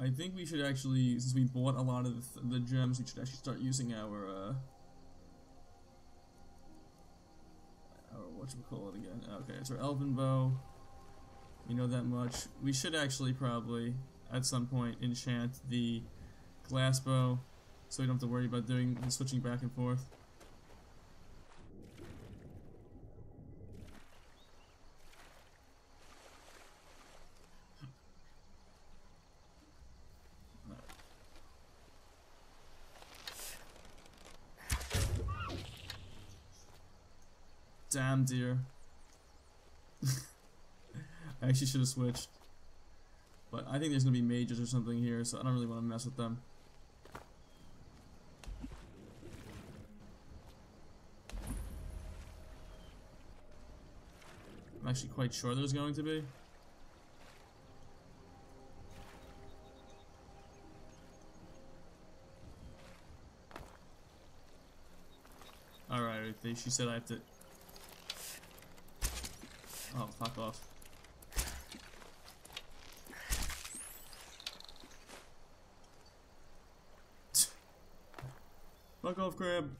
I think we should actually, since we bought a lot of the gems, we should actually start using our whatchamacallit again. Okay, it's our elven bow. We know that much. We should actually probably, at some point, enchant the glass bow, so we don't have to worry about switching back and forth. Damn dear. I actually should have switched. But I think there's gonna be mages or something here, so I don't really want to mess with them. I'm actually quite sure there's going to be. Alright, she said I have to... Oh, fuck off. Fuck off, crab.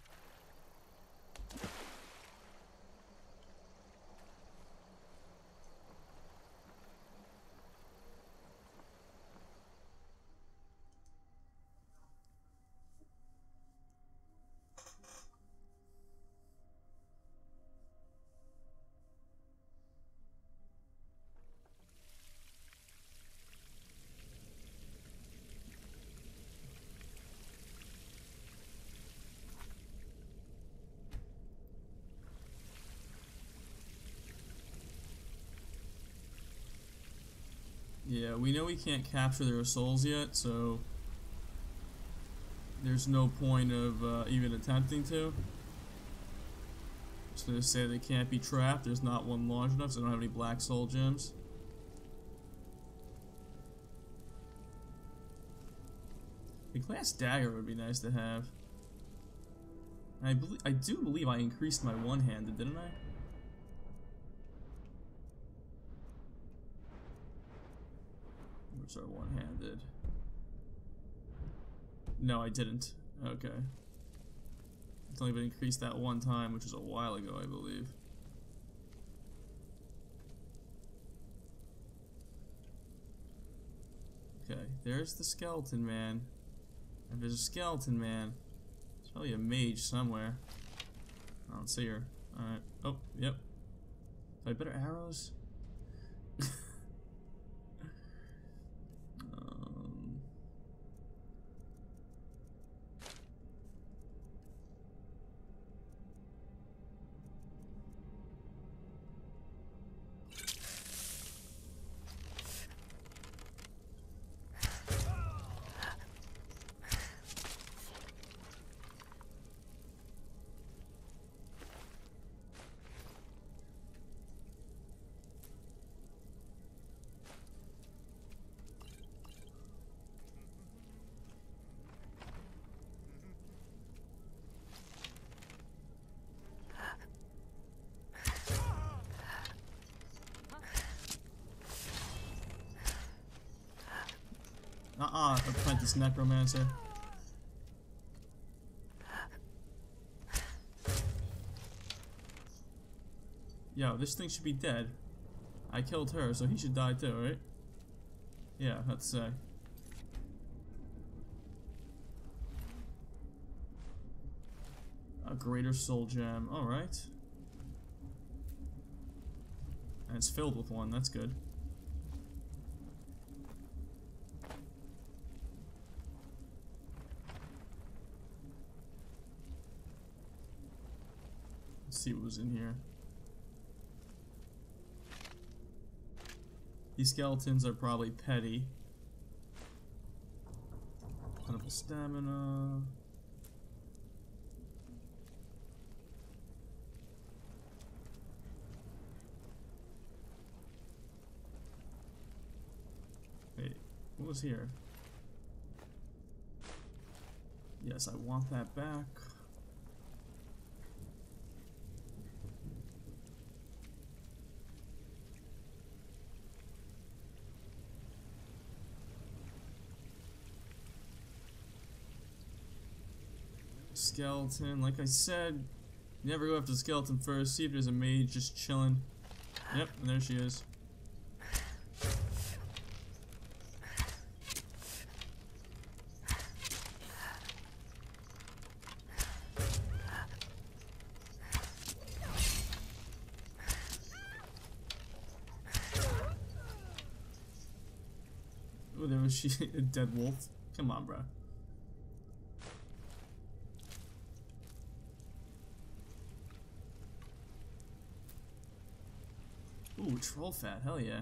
Yeah, we know we can't capture their souls yet, so there's no point of even attempting to. Just gonna say they can't be trapped. There's not one large enough, so they don't have any black soul gems. The glass dagger would be nice to have. I do believe I increased my one-handed, didn't I? Where's our one-handed? No, I didn't. Okay. It's only been increased that one time, which was a while ago, I believe. Okay, there's the skeleton man. And there's a skeleton man. There's probably a mage somewhere. I don't see her. Alright. Oh, yep. Do I have better arrows? Apprentice necromancer. Yo, this thing should be dead. I killed her, so he should die too, right? Yeah, let's say. A greater soul gem, alright. And it's filled with one, that's good. See what was in here. These skeletons are probably petty. Plentiful stamina. Wait, what was here? Yes, I want that back. Skeleton, like I said, never go after the skeleton first. See if there's a mage just chilling. Yep, and there she is. Oh, there was she, a dead wolf. Come on, bro. Ooh, troll fat, hell yeah.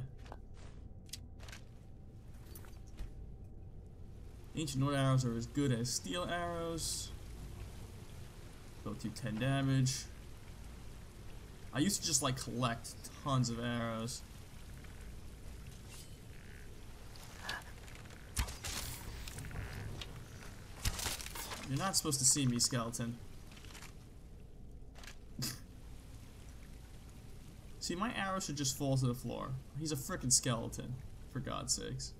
Ancient Nord arrows are as good as steel arrows. Both do 10 damage. I used to just like collect tons of arrows. You're not supposed to see me, skeleton. See, my arrow should just fall to the floor. He's a frickin' skeleton, for God's sakes.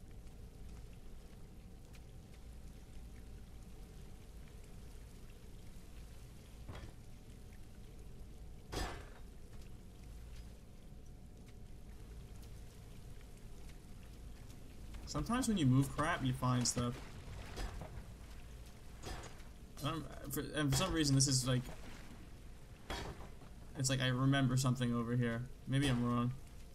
Sometimes when you move crap, you find stuff. And for some reason, this is like... It's like I remember something over here. Maybe I'm wrong.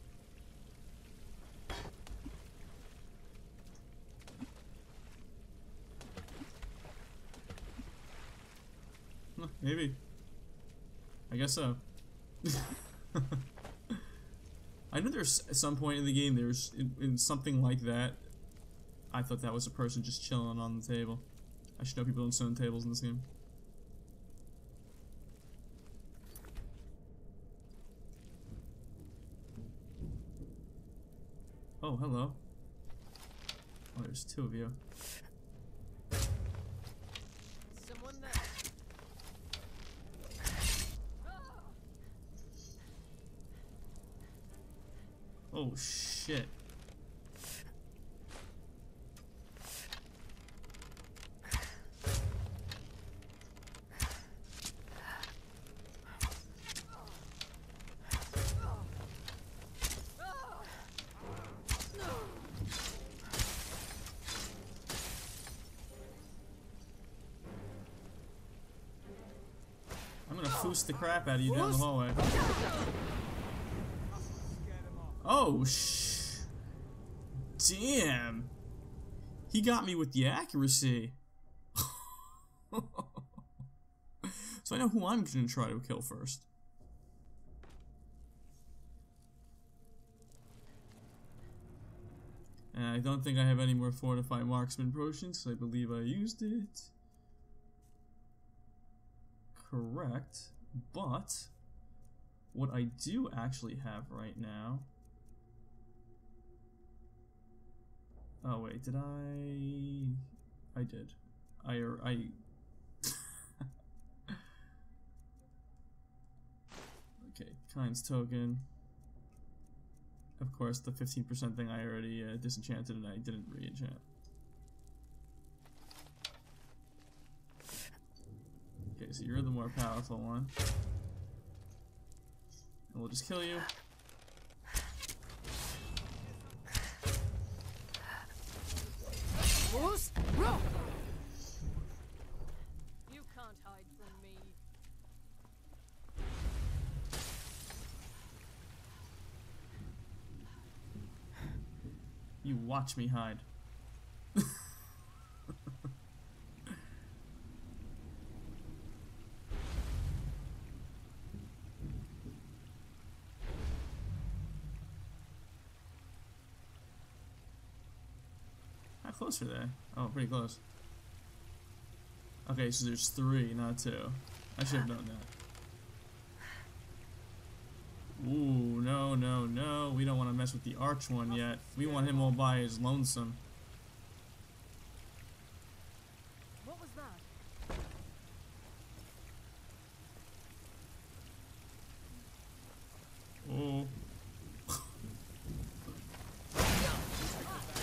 Huh, maybe. I guess so. I know there's at some point in the game there's in something like that. I thought that was a person just chilling on the table. I should know people don't sit on tables in this game. Oh, hello. Oh, there's two of you. Someone there. Oh, shit. I'm gonna foos the crap out of you down the hallway. Oh, damn. He got me with the accuracy. So I know who I'm gonna try to kill first. And I don't think I have any more fortified marksman potions, so I believe I used it. Correct, but what I do actually have right now. Oh wait, did I did. I Okay, Kind's token. Of course, the 15% thing I already disenchanted and I didn't re-enchant. Okay, so you're the more powerful one. And we'll just kill you. You can't hide from me. You watch me hide. How close are they? Oh, pretty close. Okay, so there's 3, not 2. I should have known that. Ooh, no, no, no. We don't want to mess with the arch one yet. We want him all by his lonesome. What was that? Oh.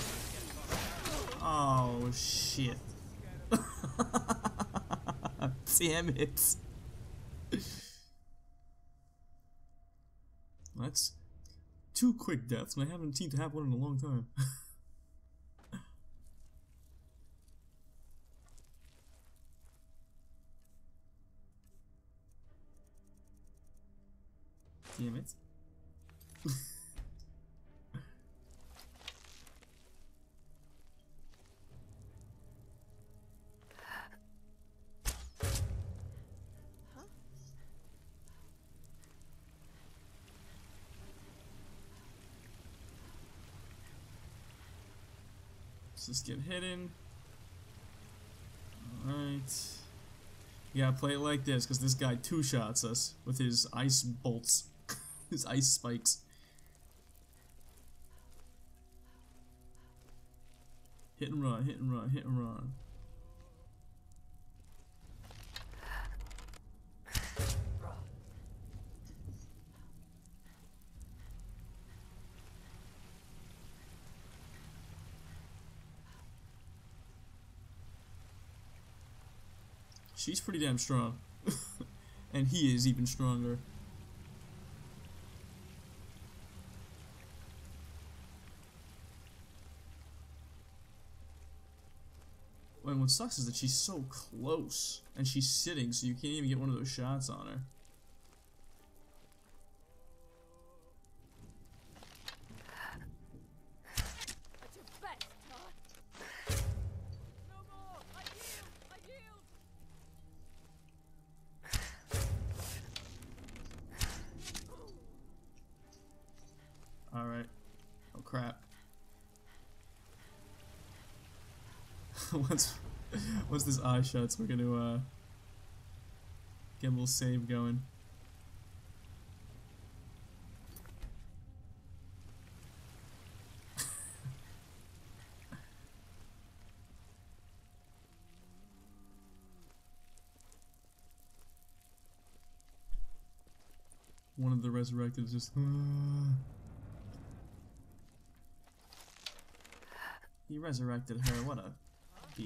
Oh, shit. Damn it. That's 2 quick deaths, and I haven't seemed to have one in a long time. Damn it. Let's just get hidden. Alright. You gotta play it like this, because this guy 2-shots us with his ice bolts. His ice spikes. Hit and run, hit and run, hit and run. She's pretty damn strong. And he is even stronger. And what sucks is that she's so close. And she's sitting, so you can't even get one of those shots on her. At your best, huh? No more! I yield! I yield! Alright. Oh crap. Once this eye shuts, we're gonna get a little save going. One of the resurrected is just. He resurrected her. What a biatch.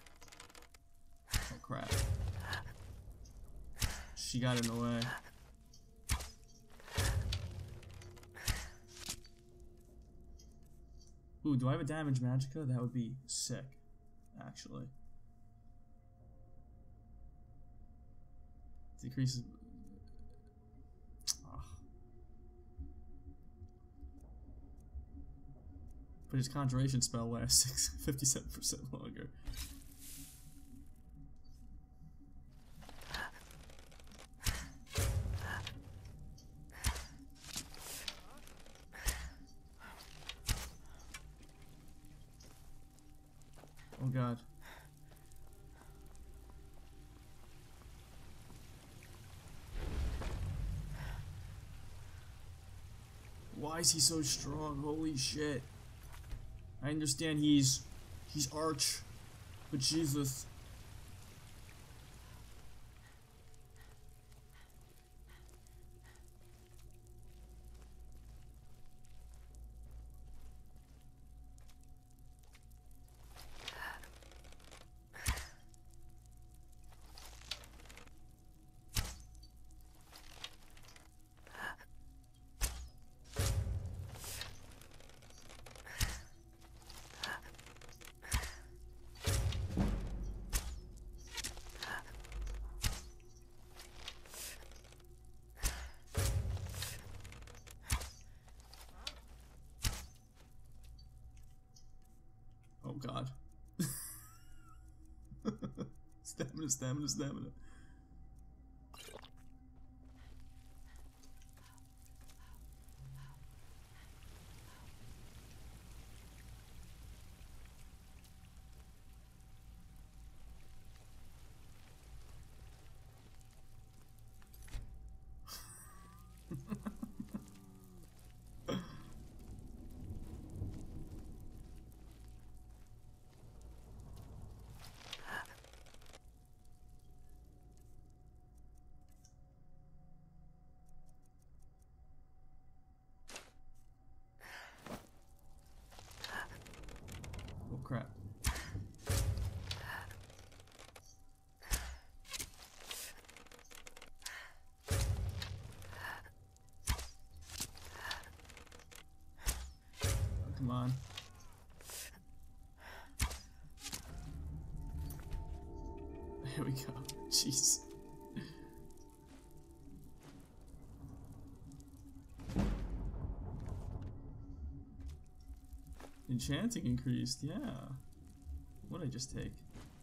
Oh crap. She got in the way. Ooh, do I have a damage magicka? That would be sick, actually. Decreases. Oh. But his conjuration spell lasts 57% longer. Oh god. Why is he so strong? Holy shit. I understand he's arch, but Jesus. Oh god. Stamina, stamina, stamina. Oh crap. Come on. There we go. Jeez. Enchanting increased, yeah. What did I just take?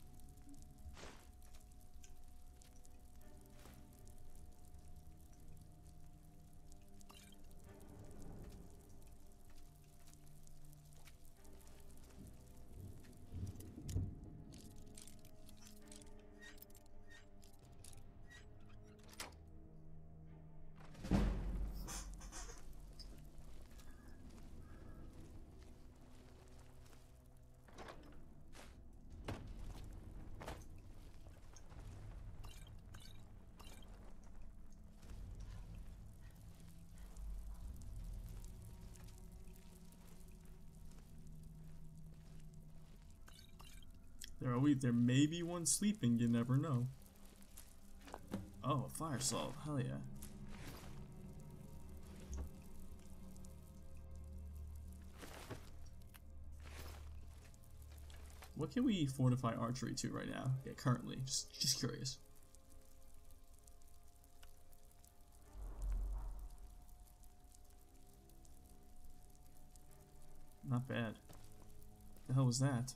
There may be one sleeping, you never know. Oh, fire salt, hell yeah. What can we fortify archery to right now? Yeah, currently, just curious. Not bad. The hell was that?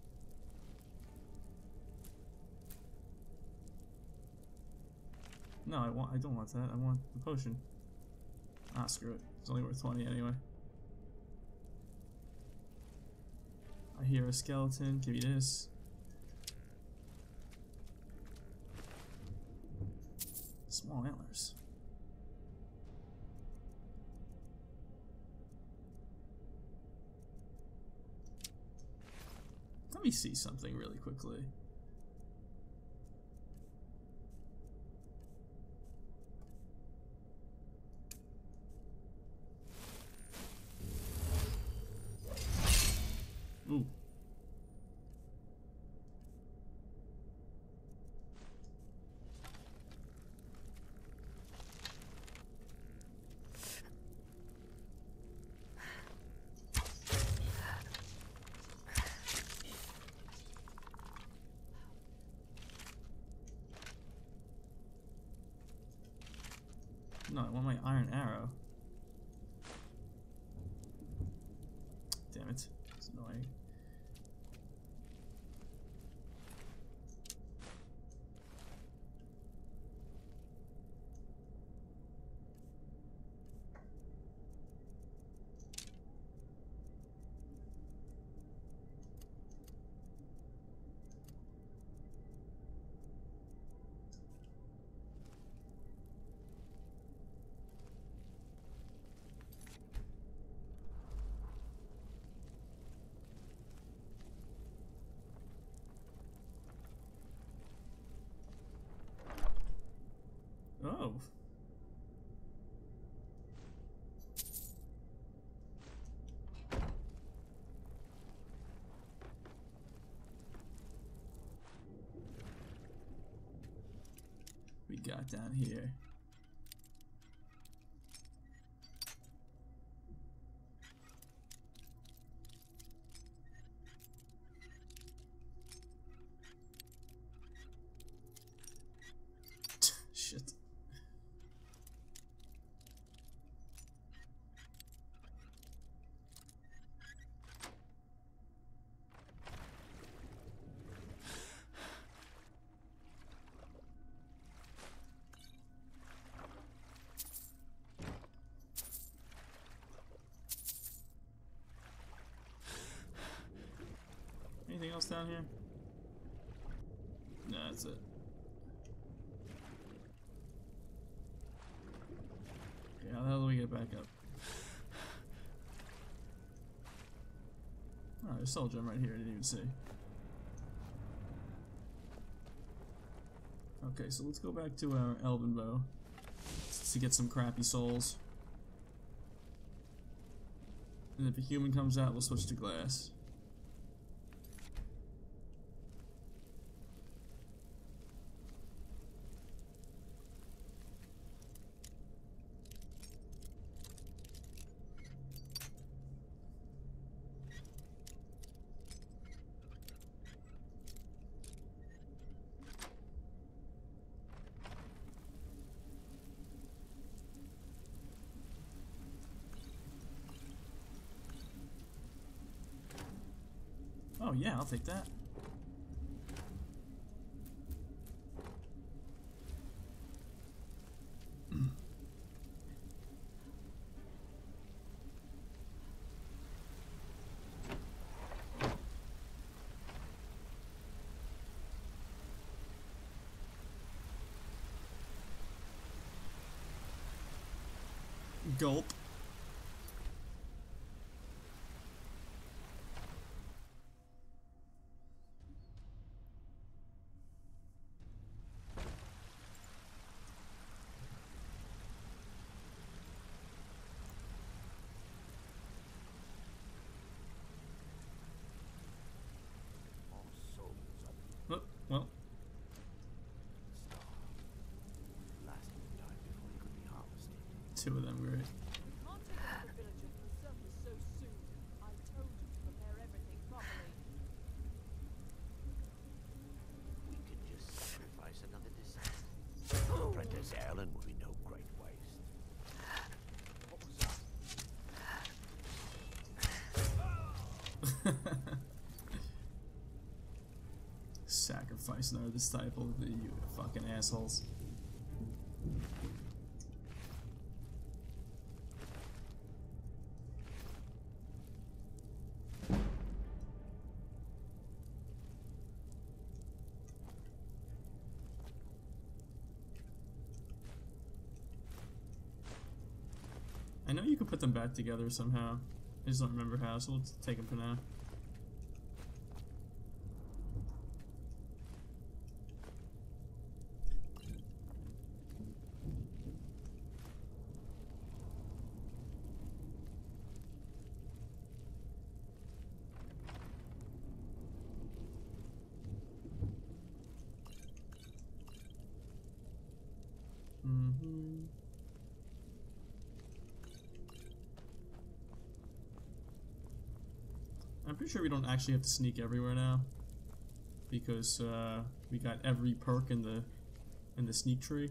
No, I don't want that. I want the potion. Ah, screw it. It's only worth 20 anyway. I hear a skeleton. Give me this. Small antlers. Let me see something really quickly. Ooh. No, I want my iron arrow. Damn it. It's annoying. Oh. We got down here. Shit. Anything else down here? No, that's it. Okay, how the hell do we get back up? Oh, there's a soul gem right here, I didn't even see. Okay, so let's go back to our elven bow to get some crappy souls. And if a human comes out, we'll switch to glass. Oh yeah, I'll take that. Gulp. Oh, well. Two of them, great. Can't take out the villager from the surface so soon. I told you to prepare everything properly. We could just sacrifice another descendant. Apprentice Erlen will be no great waste. What was that? Sacrifice another disciple, you fucking assholes. I know you could put them back together somehow. I just don't remember how, so let's take them for now. I'm pretty sure we don't actually have to sneak everywhere now, because we got every perk in the sneak tree.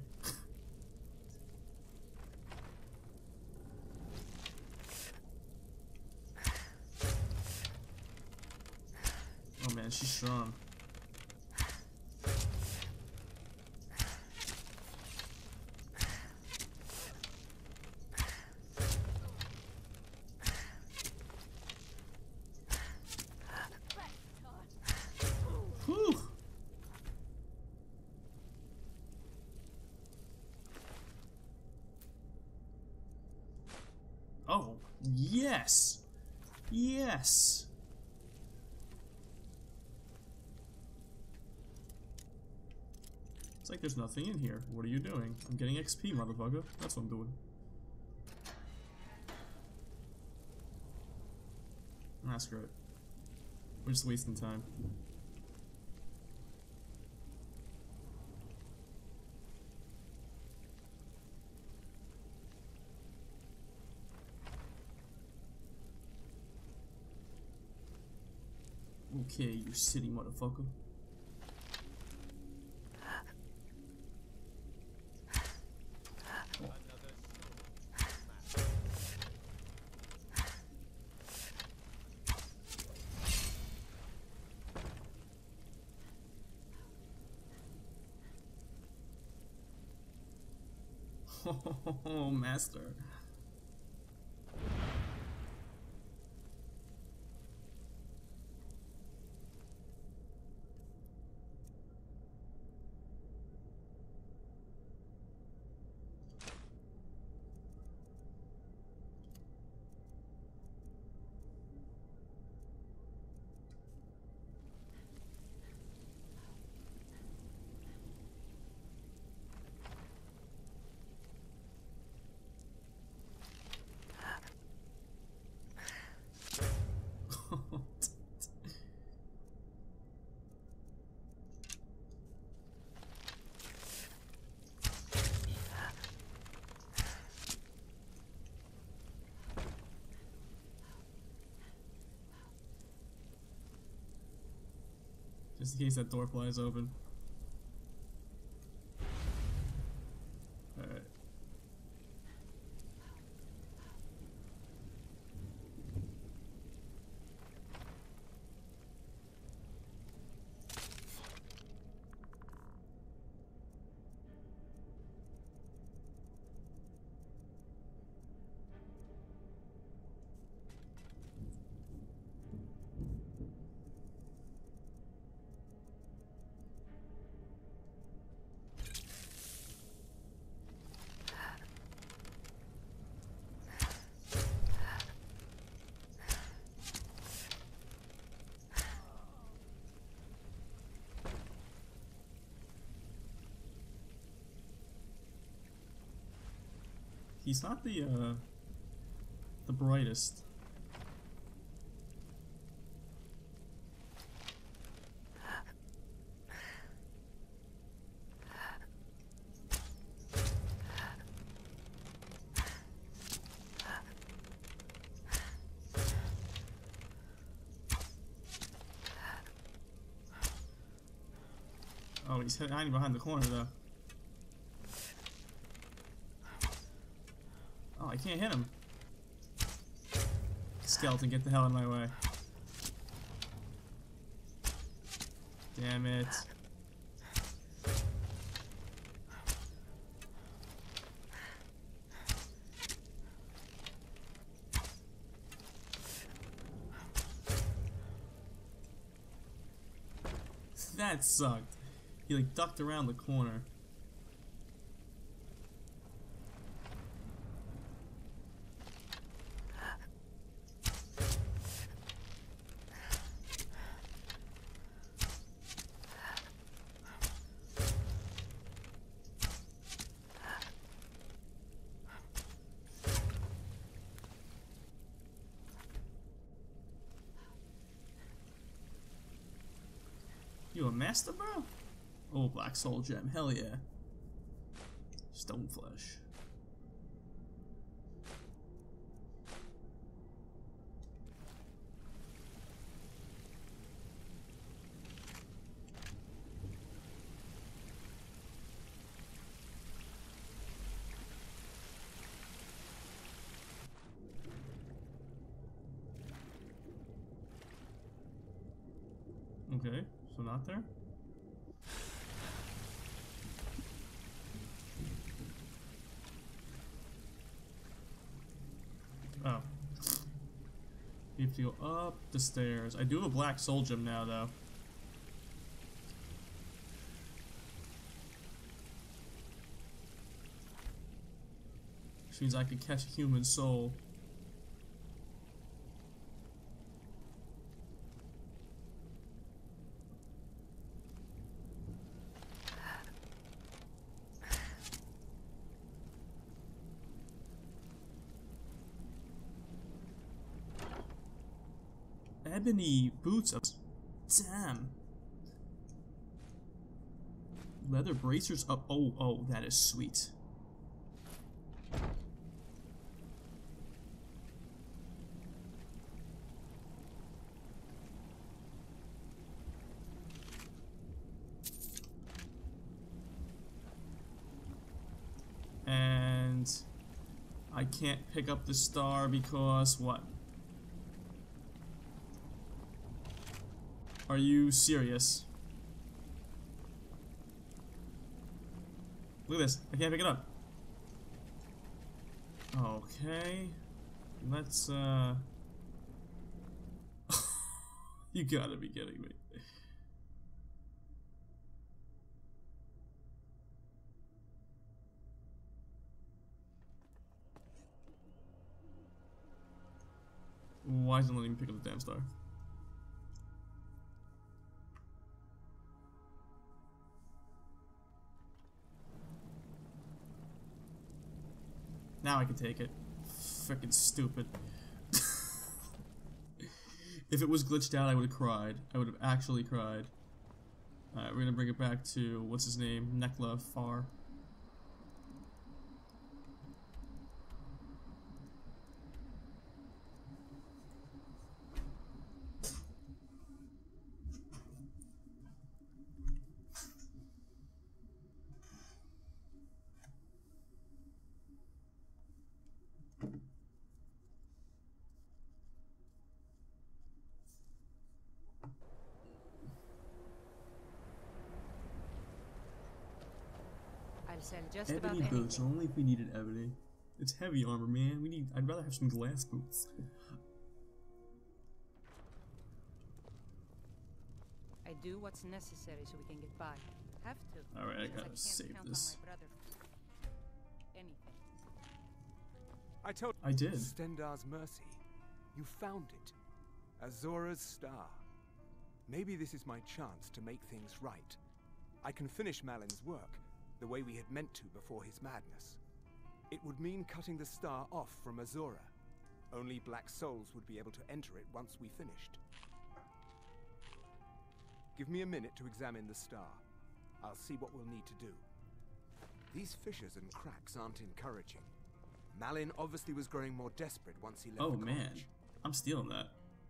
Oh man, she's strong. Whew. Oh, yes! Yes! It's like there's nothing in here. What are you doing? I'm getting XP, motherfucker. That's what I'm doing. Ah, screw it. We're just wasting time. Okay, you city motherfucker. Oh, master. Just in case that door flies open. Alright. He's not the brightest. Oh, he's hiding behind the corner, though. Oh, I can't hit him. Skeleton, get the hell out of my way. Damn it. That sucked. He like ducked around the corner. You a master, bro? Oh, black soul gem. Hell yeah. Stone flesh. Okay, so not there? Oh. You have to go up the stairs. I do have a black soul gem now, though. Which means I could catch a human soul. Ebony boots. Damn. Leather bracers up. Oh, that is sweet. And I can't pick up the star because what? Are you serious? Look at this. I can't pick it up. Okay. Let's, You gotta be kidding me. Why isn't it letting me pick up the damn star? Now I can take it. Frickin' stupid. If it was glitched out, I would have cried. I would have actually cried. Alright, we're gonna bring it back to, what's his name? Nekla Far. I'll sell just Ebony about boots, anything. only if we needed ebony. It's heavy armor, man. I'd rather have some glass boots. I do what's necessary so we can get by. Have to. Alright, I since gotta can't save count this. On my brother. Anything. I told I did. Stendar's mercy. You found it. Azura's star. Maybe this is my chance to make things right. I can finish Malyn's work, the way we had meant to before his madness. It would mean cutting the star off from Azura. Only black souls would be able to enter it once we finished. Give me a minute to examine the star. I'll see what we'll need to do. These fissures and cracks aren't encouraging. Malyn obviously was growing more desperate once he left Oh the college. man, I'm stealing that.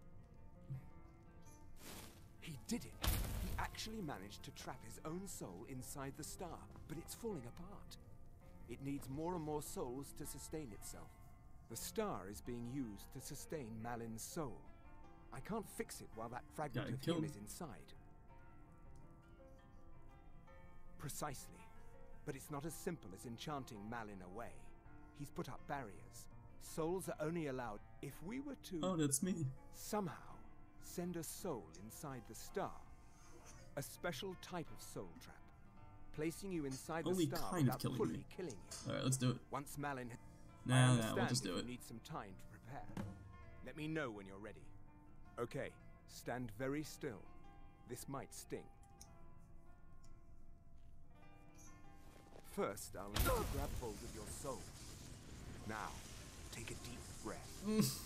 He did it! He actually managed to trap his own soul inside the star, but it's falling apart. It needs more and more souls to sustain itself. The star is being used to sustain Malyn's soul. I can't fix it while that fragment of him is inside. Precisely. But it's not as simple as enchanting Malyn away. He's put up barriers. Souls are only allowed if we were to... Oh, that's me. Somehow send a soul inside the star. A special type of soul trap. Placing you inside Only the star kind of without killing fully me. killing you. Alright, let's do it. Once Malyn... Nah, we'll just do you it. need some time to prepare. Let me know when you're ready. Okay, stand very still. This might sting. First, I'll need to grab hold of your soul. Now, take a deep breath.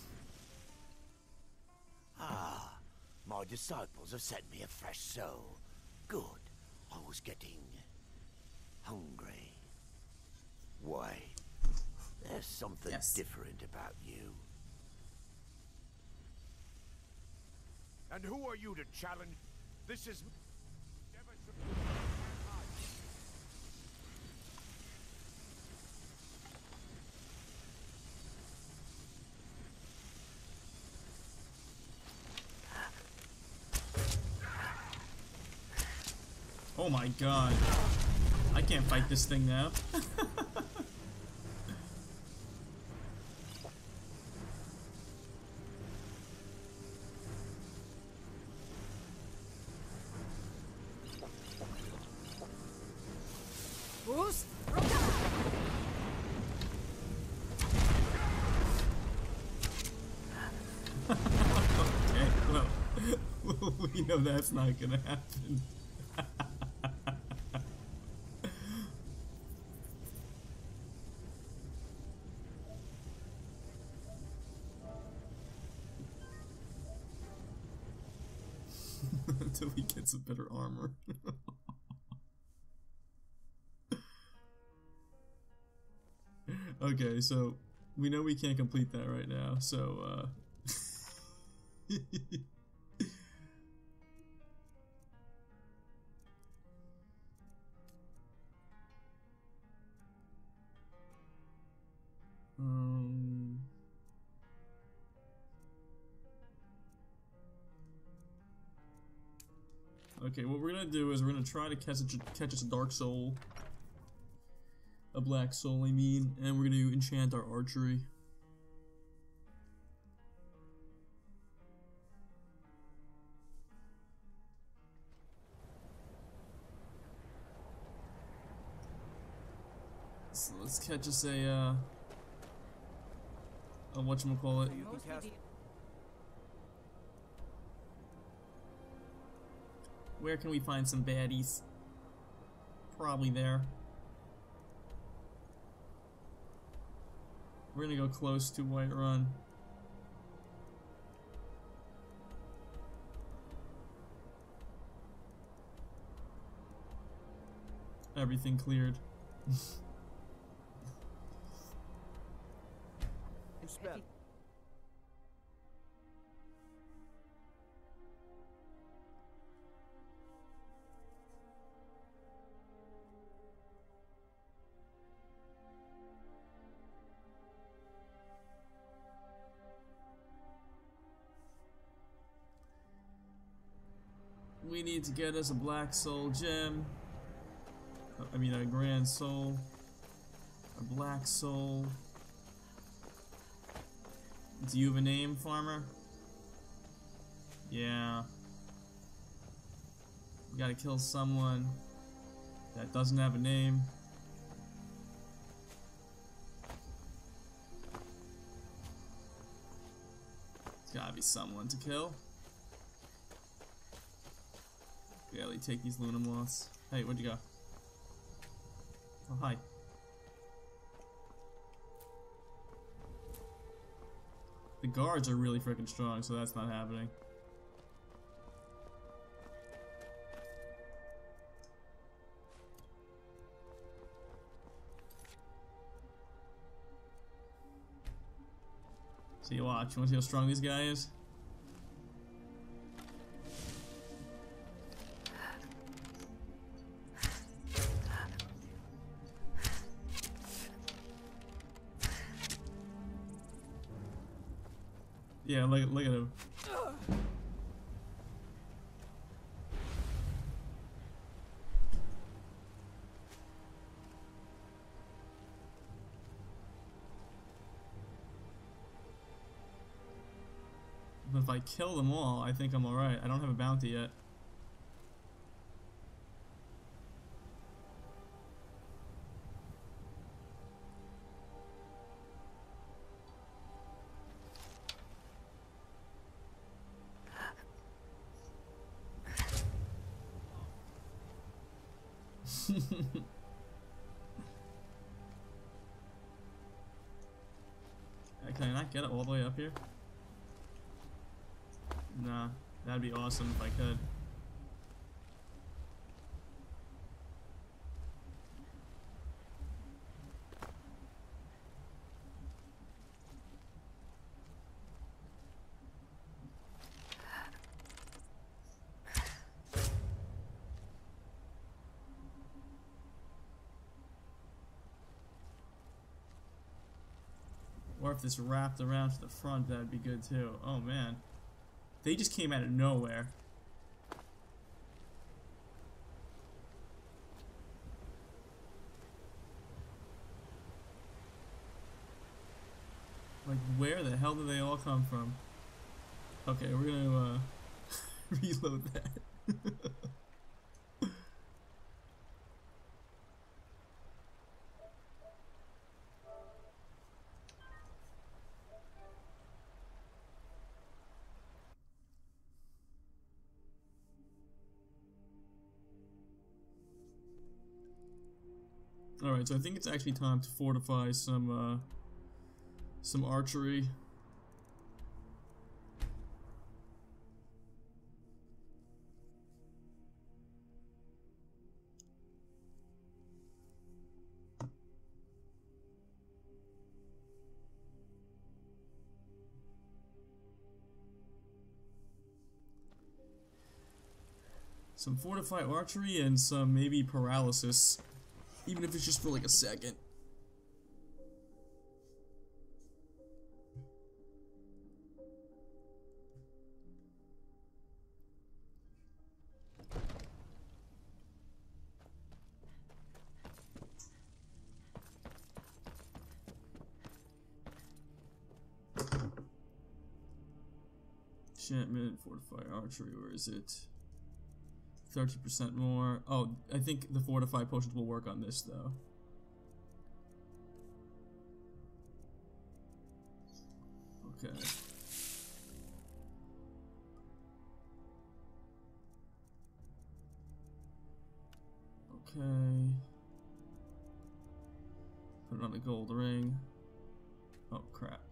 Ah, my disciples have sent me a fresh soul. Good. I was getting hungry. Wait, there's something different about you. And who are you to challenge? This is... Oh my god. I can't fight this thing now. Boost! Okay, well, we know that's not gonna happen. Until we get some better armor. Okay, so we know we can't complete that right now, so okay, what we're gonna do is we're gonna try to catch us a dark soul. A black soul, I mean, and we're gonna enchant our archery. So let's catch us a whatchamacallit. Where can we find some baddies? Probably there. We're gonna go close to Whiterun. Everything cleared. We need to get us a black soul gem. I mean a grand soul. A black soul. Do you have a name, farmer? Yeah. We gotta kill someone that doesn't have a name. There's gotta be someone to kill. Barely take these Luna Moths. Hey, where'd you go? Oh, hi. The guards are really freaking strong, so that's not happening. So you watch. You want to see how strong this guy is? Yeah, look at him. But if I kill them all, I think I'm alright. I don't have a bounty yet. Can I not get it all the way up here? Nah, that'd be awesome if I could. Or if this wrapped around to the front, that'd be good too. Oh man. They just came out of nowhere. Like, where the hell did they all come from? Okay, we're gonna reload that. Alright, so I think it's actually time to fortify some archery. Some fortify archery and some maybe paralysis. Even if it's just for like a second. Enchantment, fortify archery, where is it? 30% more. Oh, I think the fortify potions will work on this though. Okay. Okay. Put it on the gold ring. Oh crap.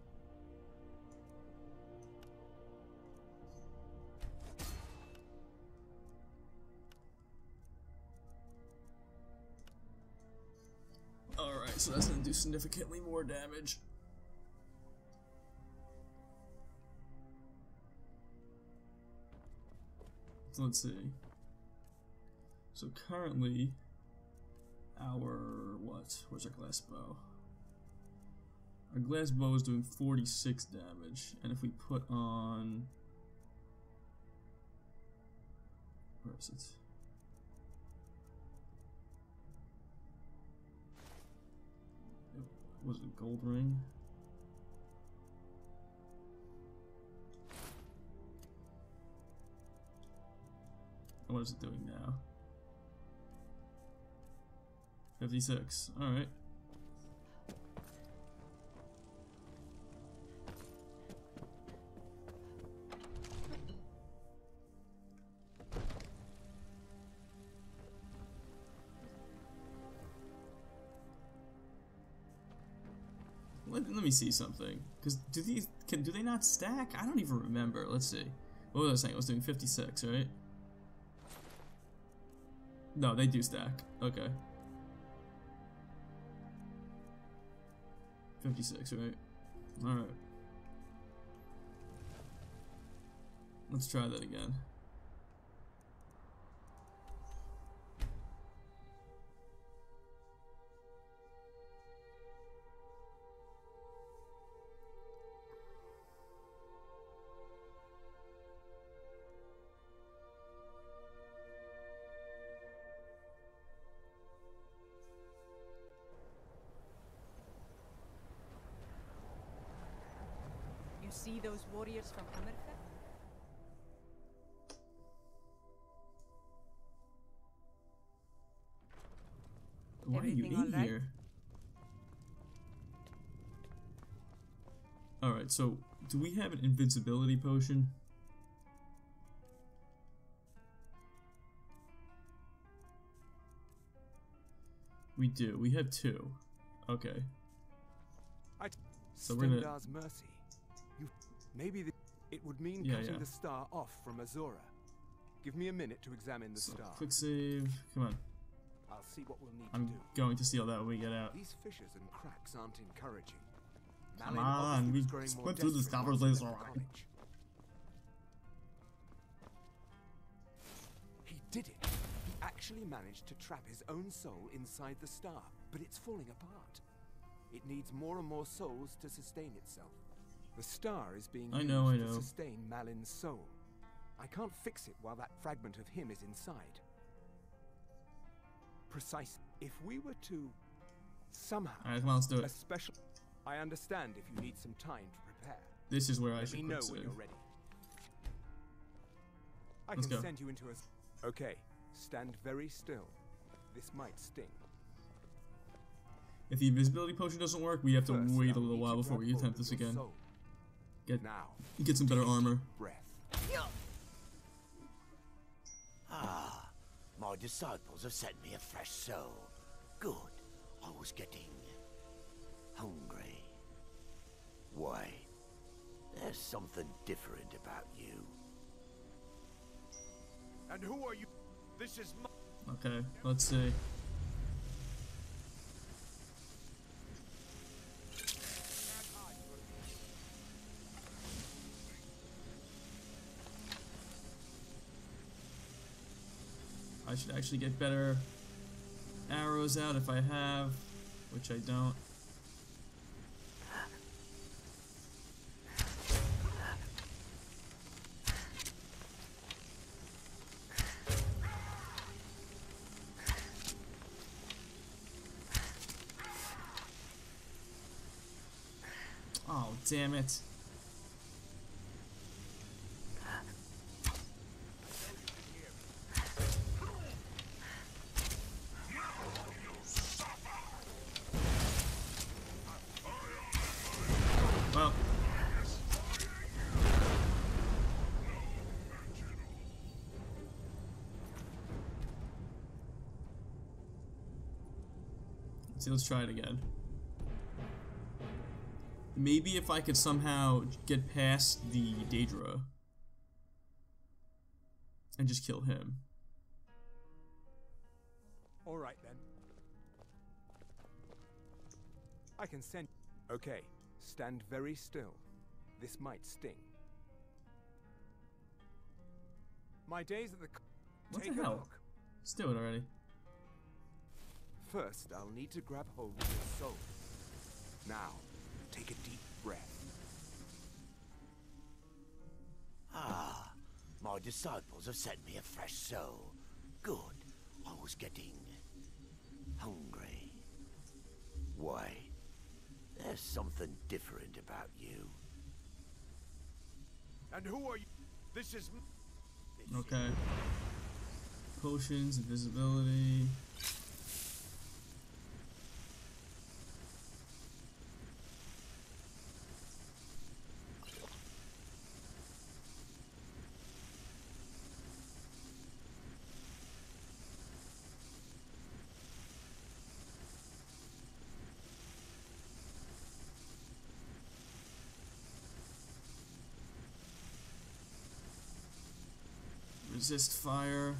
Alright, so that's gonna do significantly more damage. So let's see. So currently, our what? Where's our glass bow? Our glass bow is doing 46 damage, and if we put on, where is it? Was it gold ring? What is it doing now? 56. Alright. let me see something. Because do they not stack? I don't even remember. Let's see. What was I saying? I was doing 56, right? No, they do stack. Okay. 56, right? Alright. Let's try that again. You see those warriors from America? Why are you Everything all in right? here? Alright, so do we have an invincibility potion? We do. We have 2. Okay. So we're gonna... Stendar's mercy. Maybe it would mean Yeah, cutting yeah. the star off from Azura. Give me a minute to examine the So, star. quick save. Come on. I'll see what we'll need I'm to do. going to steal that when we get out. These fissures and cracks aren't encouraging. Come Malyn on, obviously we was growing more went through this desperate copper once he place left already. college. He did it. He actually managed to trap his own soul inside the star, but it's falling apart. It needs more and more souls to sustain itself. The star is being I used know. to sustain Malyn's soul. I can't fix it while that fragment of him is inside. Precisely. If we were to somehow Alright, come on, let's do a it. special... I understand if you need some time to prepare. This is where I Let should me know quick when save. you're ready. I Let's can go. send you into a... Okay, stand very still. This might sting. If the invisibility potion doesn't work, we have to First, wait a I'll little need while to before grab we hold attempt of this your again. soul. Get Now, some better armor. breath. Ah, my disciples have sent me a fresh soul. Good. I was getting hungry. Why? There's something different about you. And who are you? This is my... Okay, let's see. I should actually get better arrows out if I have, which I don't. Oh, damn it. Well. See, let's try it again. Maybe if I could somehow get past the Deadra and just kill him. All right then. I can send... Okay, stand very still. This might sting. My days at the... What Take the a hell? look. Let's do it already. First, I'll need to grab hold of your soul. Now, take a deep breath. Ah, my disciples have sent me a fresh soul. Good. I was getting hungry. Why? There's something different about you. And who are you? This is... Okay. Potions, invisibility. Resist fire.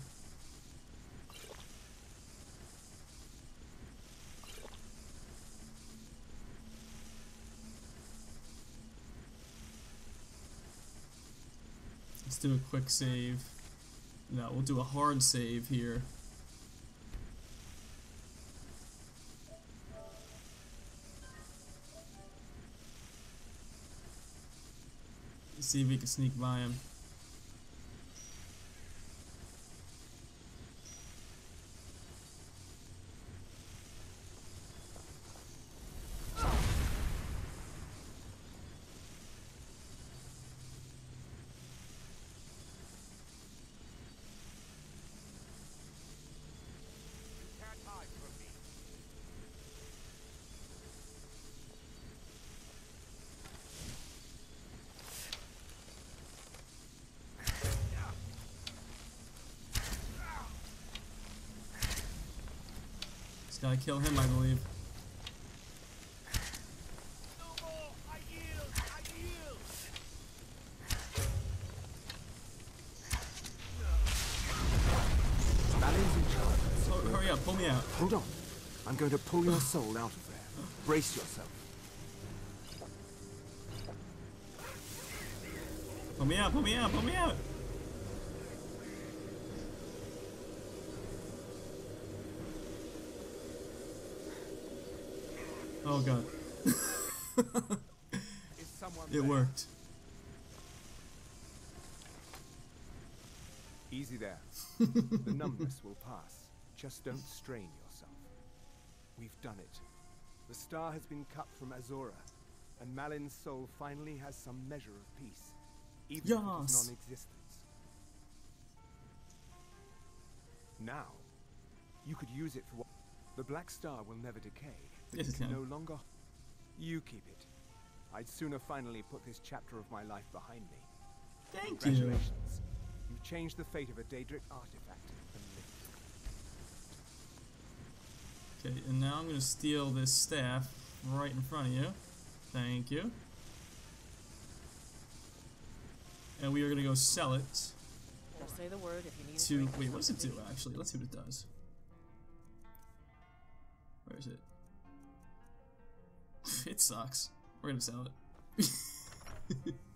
Let's do a quick save. No, we'll do a hard save here. Let's see if we can sneak by him. Can't hide from me. Just gotta kill him, I believe. No more! I yield! I yield! Malyn's in charge. Oh, hurry up, pull me out. Hold on. I'm going to pull your soul out of there. Brace yourself. Pull me out, pull me out, pull me out! Oh god. Is someone It there? worked. Easy there. The numbness will pass. Just don't strain yourself. We've done it. The star has been cut from Azura, and Malyn's soul finally has some measure of peace, even if it Yes. is non-existence. Now, you could use it for what? The black star will never decay, but Yes, you it can can. no longer. You keep it. I'd sooner finally put this chapter of my life behind me. Thank you. Congratulations. You've changed the fate of a Daedric artifact and lived. Okay, and now I'm gonna steal this staff right in front of you. Thank you. And we are gonna go sell it Just say the word if you need a to. drink or Wait, what does it do something. actually? Let's see what it does. Where is it? It sucks. We're gonna sell it.